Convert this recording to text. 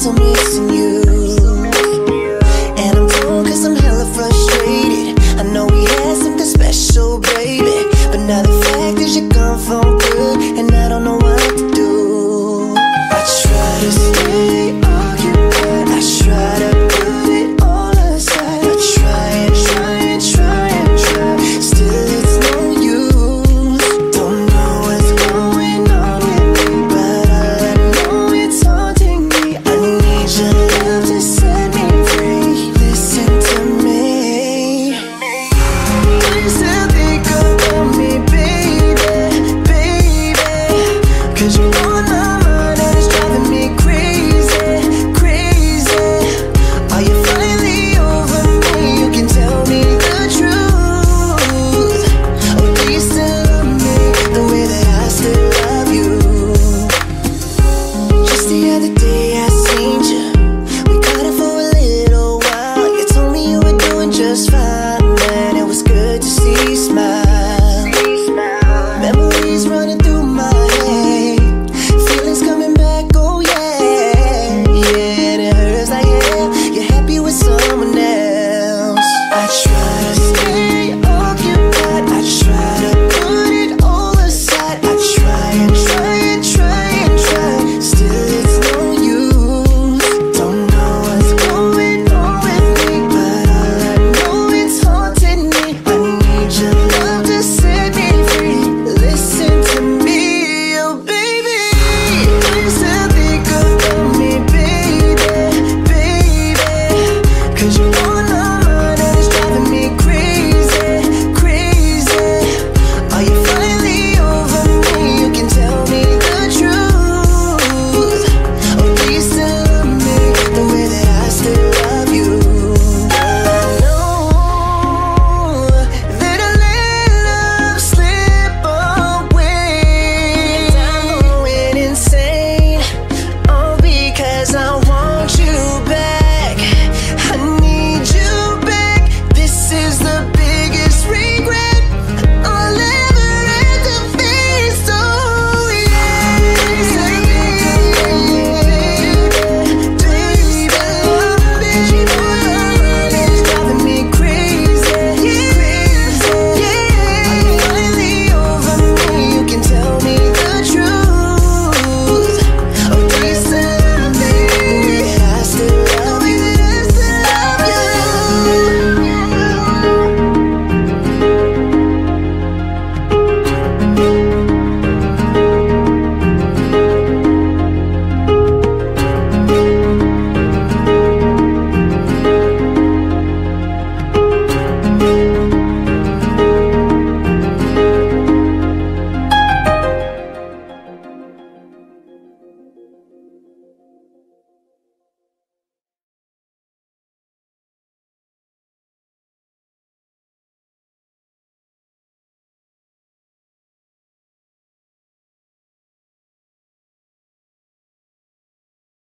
still missing you. And I'm torn cause I'm hella frustrated. I know we had something special, baby, but now the fact is you're gone for good, and I don't know what to do. I try to stay occupied, I try to put it all aside. I try and try and try and try, still it's no use. Don't know what's going on with me, but all I know it's haunting me. I need your love to set me free. Listen to me. You still think about me, baby, baby, cause you're on my mind and it's driving me crazy, crazy. Are you finally over me? You can tell me the truth. Or do you still love me the way that I still love you? Just the other day